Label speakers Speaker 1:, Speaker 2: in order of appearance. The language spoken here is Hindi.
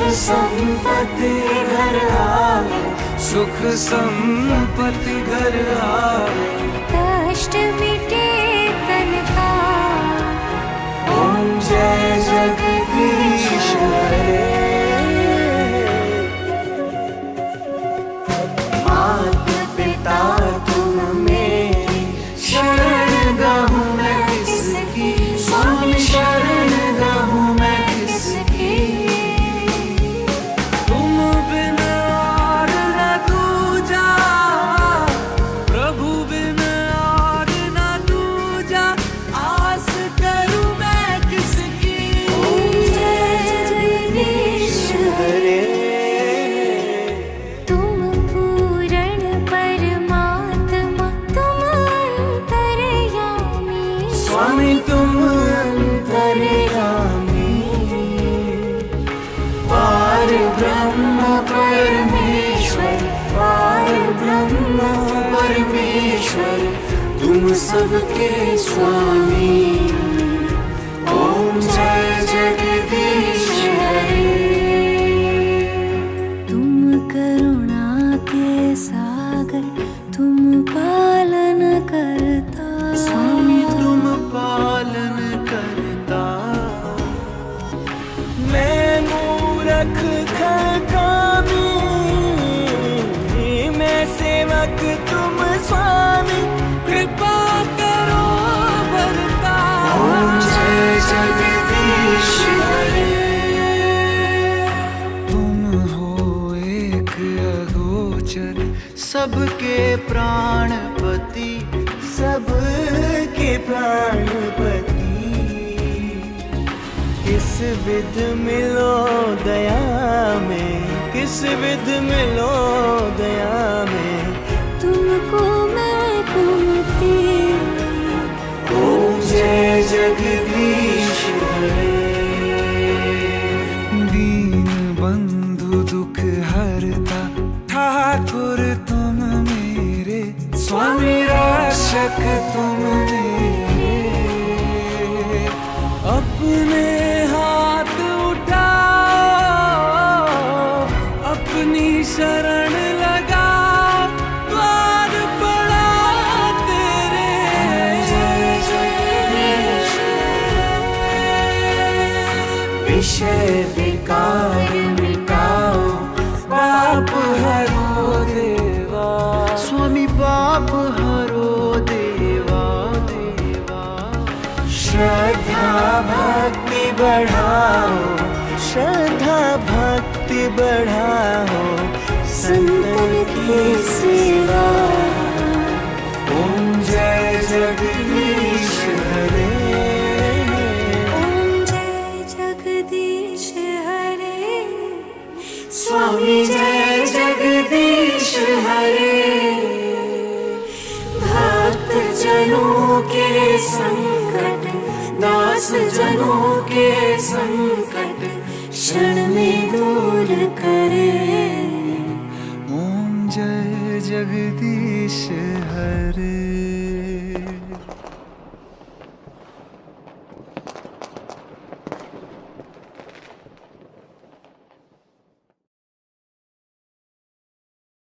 Speaker 1: संपत्ति घर आवे,
Speaker 2: सुख संपत्ति घर आवे,
Speaker 1: कष्ट मिटे तन का।
Speaker 2: ओम जय जगदीश हरे।
Speaker 1: मात पिता तुम मेरी, शरण गहूँ मैं किसकी, स्वामी शरण गहूँ मैं किसकी।
Speaker 2: तुम बिन और न दूजा, प्रभु बिन और न दूजा, आस करूं मैं किसकी।
Speaker 1: ओम जय जगदीश हरे। तुम पूर्ण परमात्मा, तुम अंतर्यामी,
Speaker 2: स्वामी तुम
Speaker 1: अंतर्यामी। पार ब्रह्म परमेश्वर, पार ब्रह्म परमेश्वर, तुम सबके स्वामी। ओम जय जगदीश हरे। तुम करुणा के सागर, तुम पालन करता,
Speaker 2: स्वामी तुम पालन करता। मैं मूरख खकामी, मैं सेवक तुम स्वामी, कृपा करो भरता।
Speaker 1: ओम जय जगदीश हरे।
Speaker 2: तुम हो एक अगोचर, सबके प्राणपति, सबके प्राणपति। किस विध मिलो दया में, किस विध मिलो दया में,
Speaker 1: तुमको मैं कुमती। ओम जय जगदीश हरे।
Speaker 2: दीन बंधु दुख हरता, ठाकुर तुम मेरे, स्वामी रक्षक तुम मेरे। अपने हाथ उठाओ, अपनी शरण लगाओ, द्वार पड़ा तेरे।
Speaker 1: जय जगदीश विषय विकार मिटाओ,
Speaker 2: पाप हरो देवा, स्वामी पाप हरो देवा देवा।
Speaker 1: श्रद्धा भक्ति बढ़ाओ,
Speaker 2: श्रद्धा भक्ति बढ़ाओ,
Speaker 1: संतन की सेवा।
Speaker 2: ओम जय जगदीश हरे।
Speaker 1: ओम जय जगदीश हरे। स्वामी जय जगदीश हरे। भक्त जनों के संकट, दास जनों के संकट, क्षण में दूर करे।
Speaker 2: ओम जय जगदीश हरे।